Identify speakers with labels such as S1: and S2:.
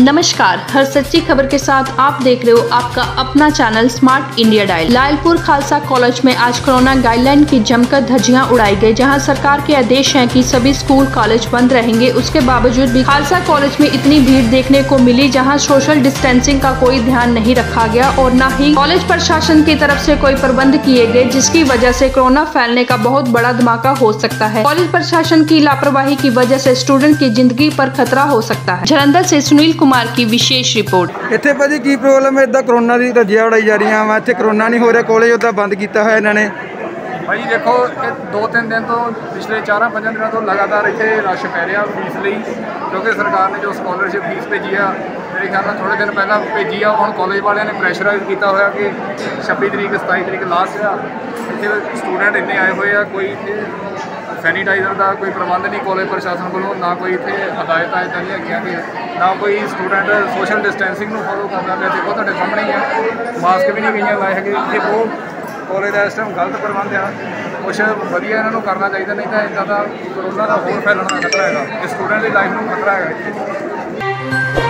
S1: नमस्कार, हर सच्ची खबर के साथ आप देख रहे हो आपका अपना channel smart India dial. Lalpur Khalsa college में आज कोरोना गाइडलाइन की जमकर धज्जियां उड़ाई गई। जहां सरकार के आदेश हैं कि सभी स्कूल कॉलेज बंद रहेंगे, उसके बावजूद भी खालसा कॉलेज में इतनी भीड़ देखने को मिली, जहां सोशल डिस्टेंसिंग का कोई ध्यान नहीं रखा गया और न ही कॉलेज प्रशासन की तरफ से कोई प्रबंध किए गए, जिसकी वजह से कोरोना फैलने का बहुत बड़ा धमाका हो सकता है। कॉलेज प्रशासन की लापरवाही की वजह से स्टूडेंट की जिंदगी पर खतरा हो सकता है। जालंधर से सुनील कुमार की विशेष रिपोर्ट।
S2: ਇੱਥੇ ਭਾਜੀ ਕੀ ਪ੍ਰੋਬਲਮ ਹੈ? ਇਦਾਂ ਕਰੋਨਾ ਦੀ ਧੱਜੀਆਂ ਉਡਾਈ ਜਾ ਰਹੀਆਂ ਵਾ। ਇੱਥੇ ਕਰੋਨਾ ਨਹੀਂ ਹੋ ਰਿਹਾ, ਕਾਲਜ ਉਹਦਾ ਬੰਦ ਕੀਤਾ ਹੋਇਆ ਇਹਨਾਂ ਨੇ।
S3: भाई देखो, 2-3 दिन तो पिछले 4-5 दिनों तो लगातार इतने रश पै रहा फीस ली, क्योंकि सरकार ने जो स्कॉलरशिप फीस भेजी है, मेरे ख्याल में थोड़े दिन पहला भेजी है। हम कॉलेज वाले ने प्रैशराइज किया हुआ कि 26 तरीक 27 तरीक लास्ट है। इतने स्टूडेंट इन्ने आए हुए हैं, कोई इतने सैनीटाइजर का कोई प्रबंध नहीं कॉलेज प्रशासन को, ना कोई इतने हदायत इदा नहीं है, ना कोई स्टूडेंट सोशल डिस्टेंसिंग फॉलो करता है। देखो तुहाडे सामने ही है, मास्क भी नहीं गई लाए है। ये बहुत कॉलेज का इस टाइम गलत प्रबंध है। कुछ वधिया इन्हों करना चाहिए, नहीं तो इदा का कोरोना का होर फैलने का खतरा है, स्टूडेंट की लाइफ में खतरा है।